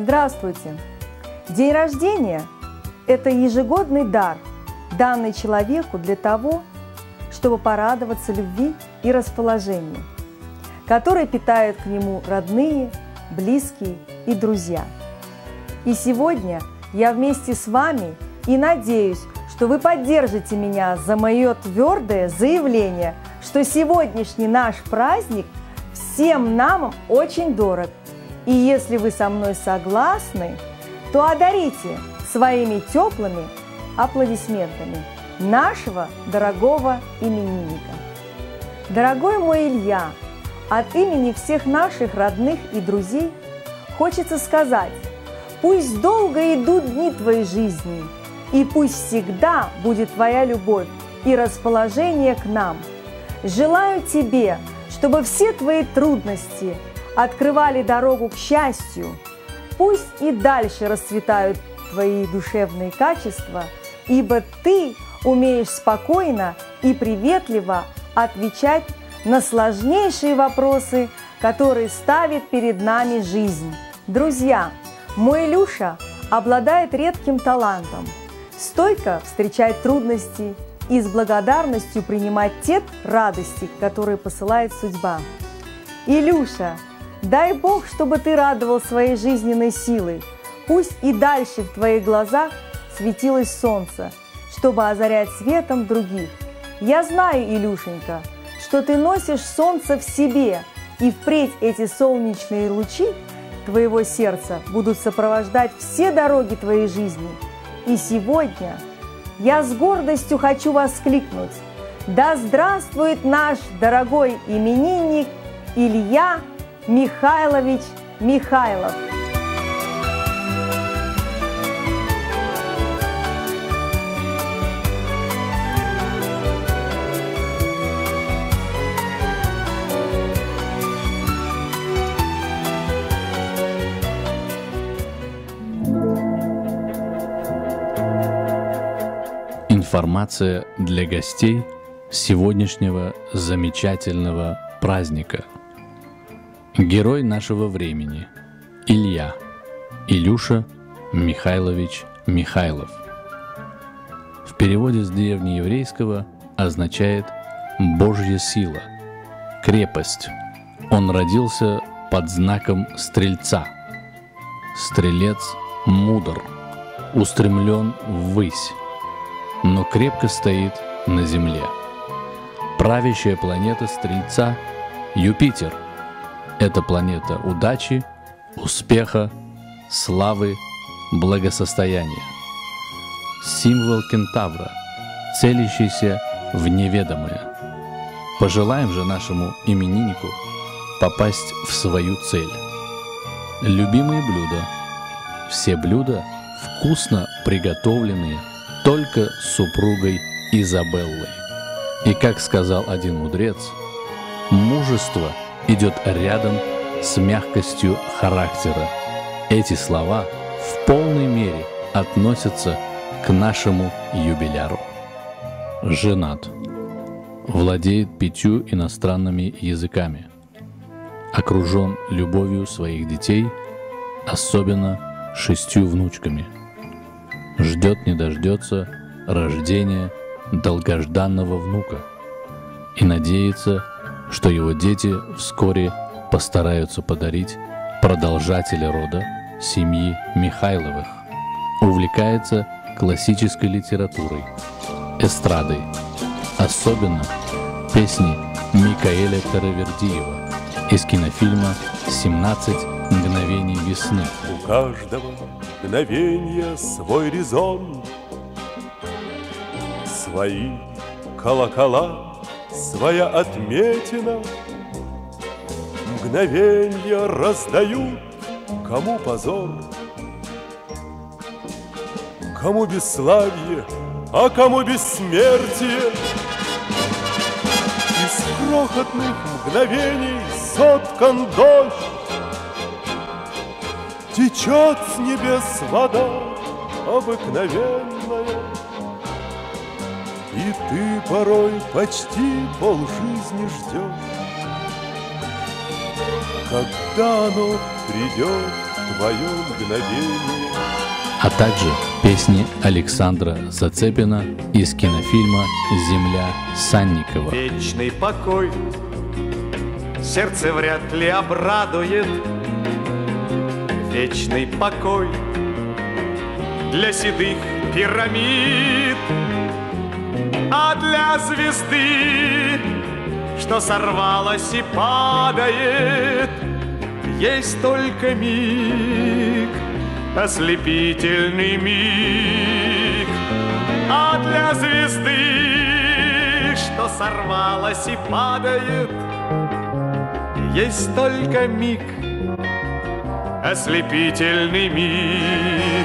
Здравствуйте! День рождения – это ежегодный дар, данный человеку для того, чтобы порадоваться любви и расположению, которые питают к нему родные, близкие и друзья. И сегодня я вместе с вами и надеюсь, что вы поддержите меня за мое твердое заявление, что сегодняшний наш праздник всем нам очень дорог. И если вы со мной согласны, то одарите своими теплыми аплодисментами нашего дорогого именинника. Дорогой мой Илья, от имени всех наших родных и друзей хочется сказать: пусть долго идут дни твоей жизни, и пусть всегда будет твоя любовь и расположение к нам. Желаю тебе, чтобы все твои трудности открывали дорогу к счастью. Пусть и дальше расцветают твои душевные качества, ибо ты умеешь спокойно и приветливо отвечать на сложнейшие вопросы, которые ставит перед нами жизнь. Друзья, мой Илюша обладает редким талантом стойко встречать трудности и с благодарностью принимать те радости, которые посылает судьба. Илюша, дай Бог, чтобы ты радовал своей жизненной силой. Пусть и дальше в твоих глазах светилось солнце, чтобы озарять светом других. Я знаю, Илюшенька, что ты носишь солнце в себе, и впредь эти солнечные лучи твоего сердца будут сопровождать все дороги твоей жизни. И сегодня я с гордостью хочу воскликнуть: да здравствует наш дорогой именинник Илья Михайлович Михайлов! Информация для гостей сегодняшнего замечательного праздника. Герой нашего времени – Илья, Илюша Михайлович Михайлов. В переводе с древнееврейского означает «Божья сила», «крепость». Он родился под знаком Стрельца. Стрелец мудр, устремлен ввысь, но крепко стоит на земле. Правящая планета Стрельца – Юпитер. Это планета удачи, успеха, славы, благосостояния. Символ кентавра, целящийся в неведомое. Пожелаем же нашему имениннику попасть в свою цель. Любимые блюда. Все блюда вкусно приготовленные только с супругой Изабеллой. И как сказал один мудрец, мужество идет рядом с мягкостью характера. Эти слова в полной мере относятся к нашему юбиляру. Женат. Владеет 5 иностранными языками. Окружен любовью своих детей, особенно 6 внучками. Ждет не дождется рождения долгожданного внука и надеется, что его дети вскоре постараются подарить продолжателя рода семьи Михайловых. Увлекается классической литературой, эстрадой, особенно песни Микаэля Таравердиева из кинофильма «17 мгновений весны». У каждого мгновенья свой резон, свои колокола, своя отметина. Мгновенья раздают, кому позор, кому бесславие, а кому бессмертие. Из крохотных мгновений соткан дождь, течет с небес вода обыкновенная, и ты порой почти полжизни ждешь, когда оно придет твое мгновение. А также песни Александра Зацепина из кинофильма «Земля» Санникова. Вечный покой сердце вряд ли обрадует. Вечный покой для седых пирамид, а для звезды, что сорвалась и падает, есть только миг, ослепительный миг. А для звезды, что сорвалась и падает, есть только миг, ослепительный миг.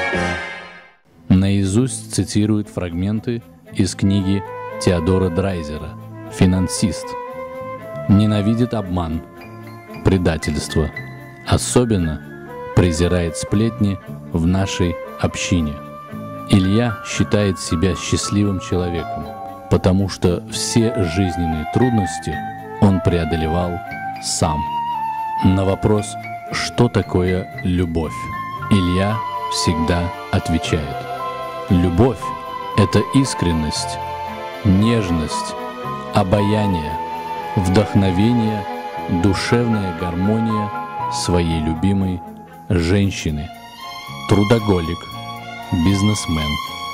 Наизусть цитирует фрагменты из книги Теодора Драйзера «Финансист». Ненавидит обман, предательство. Особенно презирает сплетни в нашей общине. Илья считает себя счастливым человеком, потому что все жизненные трудности он преодолевал сам. На вопрос, что такое любовь, Илья всегда отвечает: любовь – это искренность, нежность, обаяние, вдохновение, душевная гармония своей любимой женщины. Трудоголик, бизнесмен,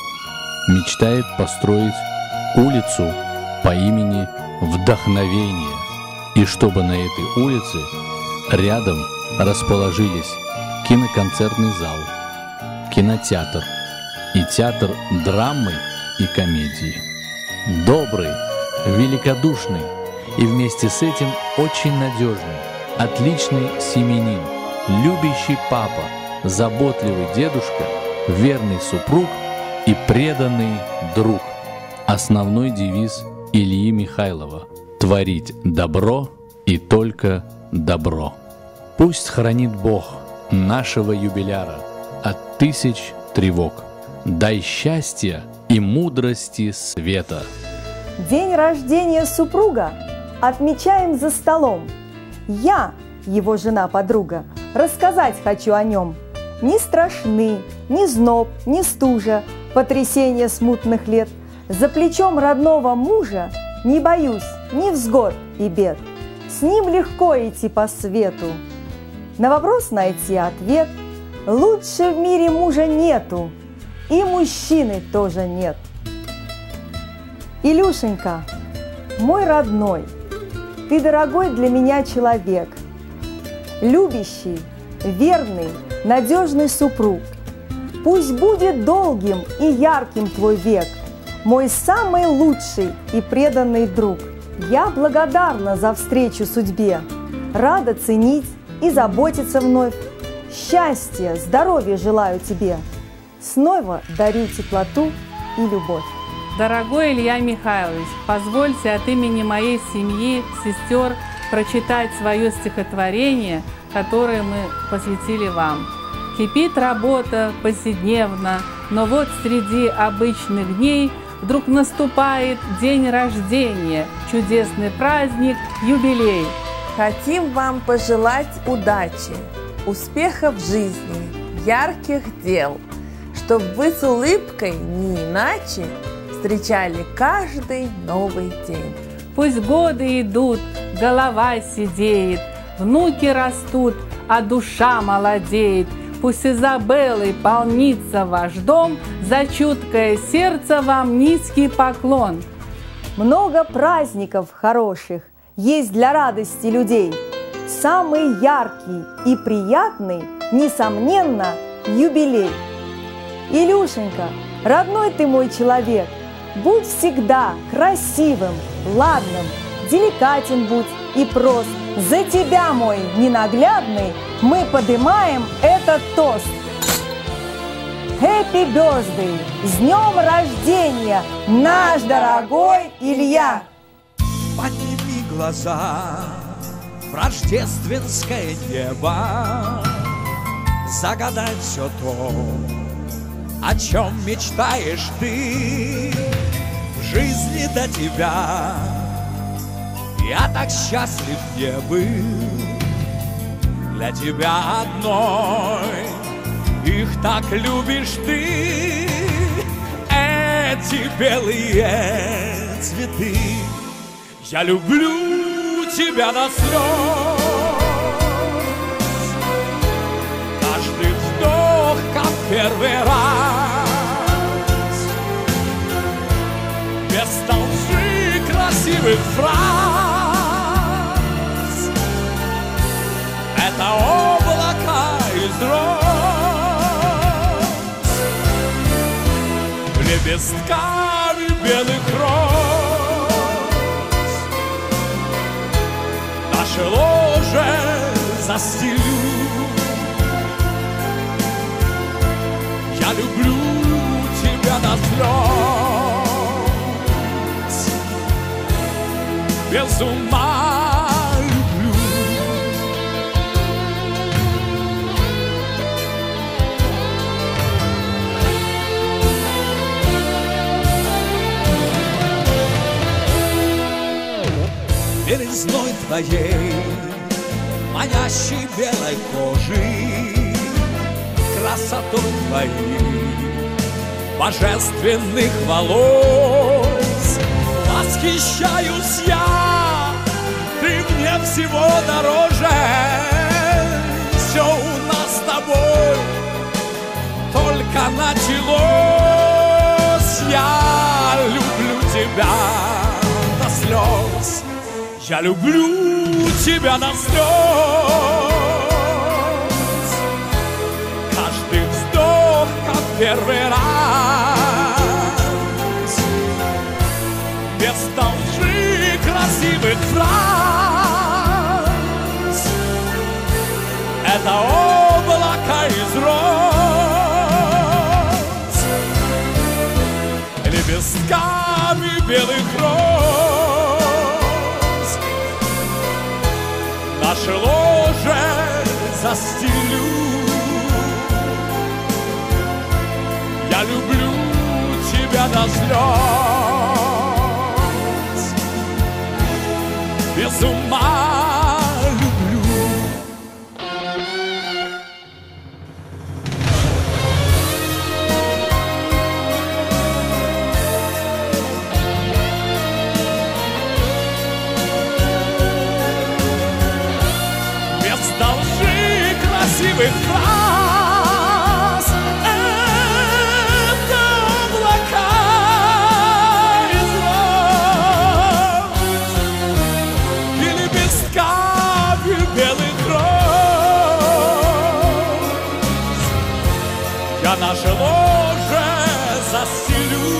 мечтает построить улицу по имени Вдохновение, и чтобы на этой улице рядом расположились киноконцертный зал, кинотеатр и театр драмы и комедии. Добрый, великодушный и вместе с этим очень надежный, отличный семьянин, любящий папа, заботливый дедушка, верный супруг и преданный друг. Основной девиз Ильи Михайлова – творить добро и только добро. Пусть хранит Бог нашего юбиляра от тысяч тревог. Дай счастья и мудрости света. День рождения супруга отмечаем за столом. Я, его жена-подруга, рассказать хочу о нем. Не страшны ни зноб, ни стужа, потрясения смутных лет. За плечом родного мужа не боюсь ни взгод и бед. С ним легко идти по свету. На вопрос найти ответ. Лучше в мире мужа нету, и мужчины тоже нет. Илюшенька, мой родной, ты дорогой для меня человек, любящий, верный, надежный супруг. Пусть будет долгим и ярким твой век, мой самый лучший и преданный друг. Я благодарна за встречу судьбе, рада ценить и заботиться вновь. Счастья, здоровья желаю тебе, снова дарю теплоту и любовь. Дорогой Илья Михайлович, позвольте от имени моей семьи, сестер прочитать свое стихотворение, которое мы посвятили вам. Кипит работа повседневно, но вот среди обычных дней вдруг наступает день рождения, чудесный праздник, юбилей. Хотим вам пожелать удачи, успехов в жизни, ярких дел, чтоб вы с улыбкой не иначе встречали каждый новый день. Пусть годы идут, голова седеет, внуки растут, а душа молодеет. Пусть Изабеллой полнится ваш дом, за чуткое сердце вам низкий поклон. Много праздников хороших есть для радости людей. Самый яркий и приятный, несомненно, юбилей. Илюшенька, родной ты мой человек, будь всегда красивым, ладным, деликатен будь и прост. За тебя, мой ненаглядный, мы поднимаем этот тост. Happy birthday! С днем рождения, наш дорогой Илья! Подними глаза в рождественское небо, загадай все то, о чем мечтаешь ты. В жизни до тебя я так счастлив не был, для тебя одной. Их так любишь ты, эти белые цветы. Я люблю тебя до слез. Каждый вздох, как первый раз, без толщи красивых фраз. Это облака из роз, лепестками белых роз. Наше ложе застелю. Я люблю тебя до слез, без ума люблю. Белизной твоей, манящей белой кожи, красотой твоей, божественных волос восхищаюсь я. Ты мне всего дороже. Все у нас с тобой только началось. Я люблю тебя до слез. Я люблю тебя до слез. Каждый вздох, как первый раз, без толщи красивых фраз. Это облако из роз, лепестками белых роз. Наше ложе застелю. Я люблю тебя до слез, без ума люблю. Без толщи красивых фраз. Это облака из роз и лепестками белых роз. Я наше ложе застелю.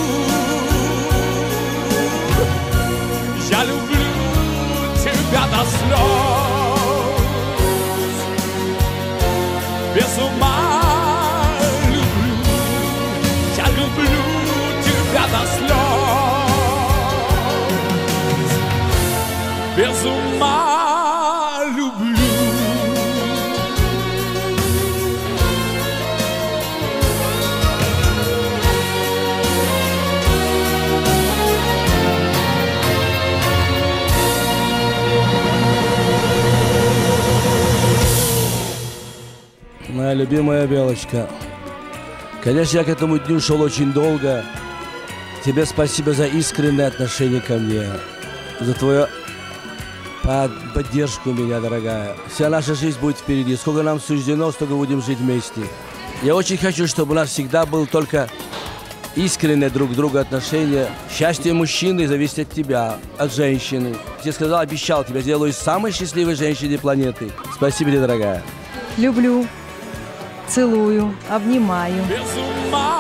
Я люблю тебя до слез, без ума люблю. Я люблю тебя до слез, без ума люблю. Моя любимая Белочка, конечно, я к этому дню шел очень долго. Тебе спасибо за искреннее отношение ко мне, за твою поддержку меня, дорогая. Вся наша жизнь будет впереди. Сколько нам суждено, столько будем жить вместе. Я очень хочу, чтобы у нас всегда было только искреннее друг к другу отношение. Счастье мужчины зависит от тебя, от женщины. Я сказал, обещал тебя, сделаю самой счастливой женщиной планеты. Спасибо тебе, дорогая. Люблю, целую, обнимаю. Без ума